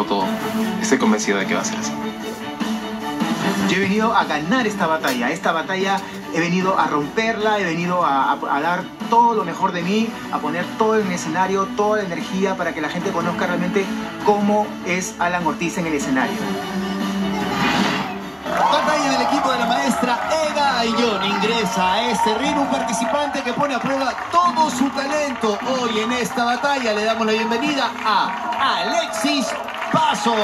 todo. Estoy convencido de que va a ser así. Yo he venido a ganar esta batalla. Esta batalla he venido a romperla, he venido a dar todo lo mejor de mí, a poner todo en el escenario, toda la energía para que la gente conozca realmente cómo es Alan Ortiz en el escenario. Batalla del equipo de la maestra Ega Ayllón. Ingresa a este ring un participante que pone a prueba todo su talento. Hoy en esta batalla le damos la bienvenida a Alexis Pasos.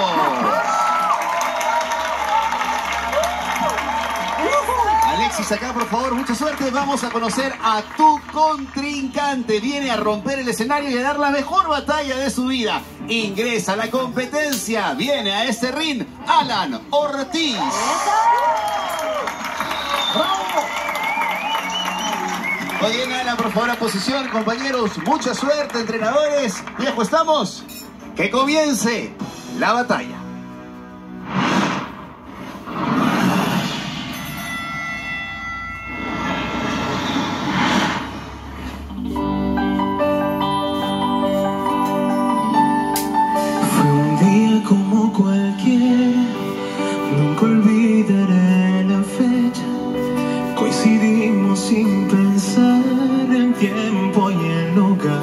Alexis, acá por favor, mucha suerte. Vamos a conocer a tu contrincante. Viene a romper el escenario y a dar la mejor batalla de su vida. Ingresa a la competencia. Viene a este ring Alan Ortiz. Muy bien, Alan, por favor, a posición, compañeros. Mucha suerte, entrenadores. Viejo, ¿estamos? Que comience la batalla. Como cualquier, nunca olvidaré la fecha. Coincidimos sin pensar en tiempo y en lugar.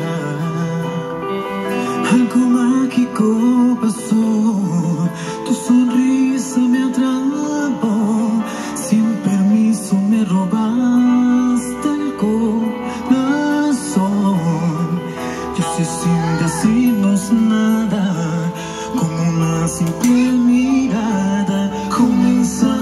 Algo mágico pasó, tu sonrisa me atrapó. Sin permiso me robaste el corazón. Y así sin decirnos nada, con una simple mirada comenzamos.